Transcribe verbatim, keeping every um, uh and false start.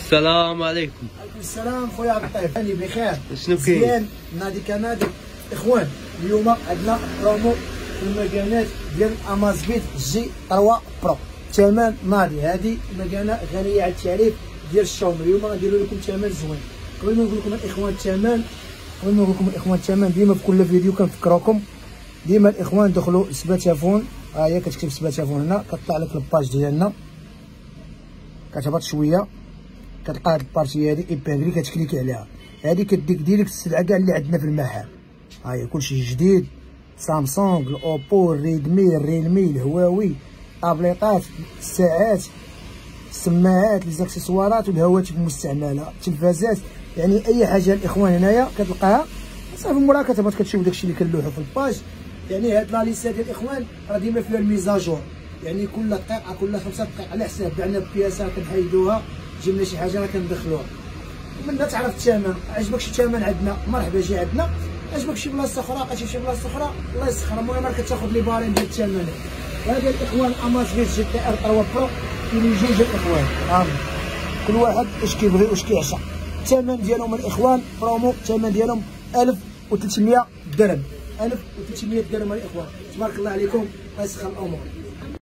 السلام عليكم. عليكم السلام خويا عبد الطيب، راني بخير. شنو كاين؟ مزيان. نادي كنادي اخوان، اليوم عندنا برومو في المكانات ديال امازفيت جي ثلاثة برو، ثمن ناضي. هذه مكانه غنيه على التعريف ديال الشاومي. اليوم غنديروا لكم ثمن زوين. قبل ما نقول لكم الاخوان الثمن، قبل ما نقول لكم الاخوان الثمن، ديما في كل فيديو كنفكركم ديما الاخوان دخلوا سباتافون. ها هي كتكتب سباتافون هنا، كطلع لك الباج ديالنا، كتهبط شويه كتلقى هاد البارتي هادي ايبانغلي، كتكليكي عليها. هادي كديك ديريكت السلعه كاع اللي عندنا في المحل. ها هي كلشي جديد، سامسونج، الاوبو، الريدمي، الريلمي، الهواوي، طابليطات، الساعات، السماعات، لي زاكسيسوارات والهواتف المستعمله، التلفازات، يعني اي حاجه الاخوان هنايا كتلقاها. صافي موراها كتهبط كتشوف داكشي اللي كنلوحو في الباج. يعني هاد لا ليست ديال الاخوان راه ديما فيها الميزاجور، يعني كل دقيقه كل خمسة دقائق على حساب بعنا بياسه كنحيدوها، جبنا شي حاجه راه كندخلوها. ومنها تعرف الثمن. عجبك شي ثمن عندنا مرحبا جي عندنا، عجبك شي بلاصه اخرى بقيتي شي بلاصه اخرى الله يسخر. المهم راه كتاخذ لي بارين ديال الثمن. وهذا الاخوان امازفيت جي تي ار ثلاثة برو كاينين جوج الاخوان، ها كل واحد واش كيبغي واش كيعشى. الثمن ديالهم الاخوان برومو، الثمن ديالهم ألف وثلاثمية درهم، ألف وثلاثمية درهم الاخوان. تبارك الله عليكم الله يسخر الامور.